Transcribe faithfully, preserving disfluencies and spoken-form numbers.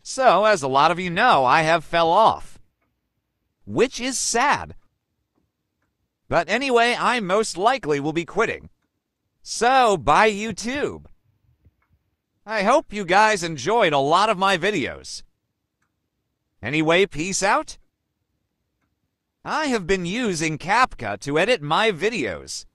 So, as a lot of you know, I have fell off, which is sad. But anyway, I most likely will be quitting. So, bye YouTube. I hope you guys enjoyed a lot of my videos. Anyway, peace out. I have been using CapCut to edit my videos.